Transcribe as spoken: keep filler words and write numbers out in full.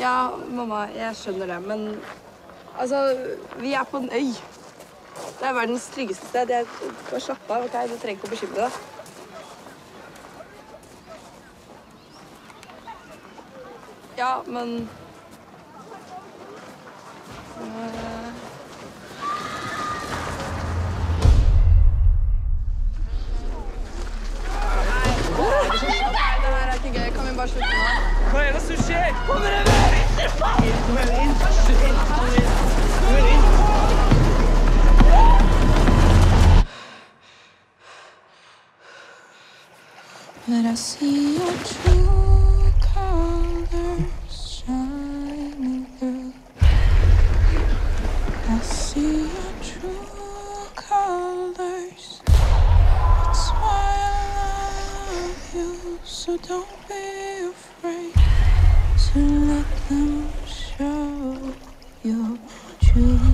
Ja, mamma, jeg skjønner det, men altså, vi er på en øy. Det er verdens tryggeste sted. Jeg, bare slapp av, ok? Du trenger ikke å bekymre deg. Ja, men... Uh... Kan vi bare slutte nå? Hva er det som skjer? Kommer det mer? Kom inn, kom inn. Kom inn. But I see your true colors shining through. I see your true colors. That's why I love you. So don't be afraid to let them show your true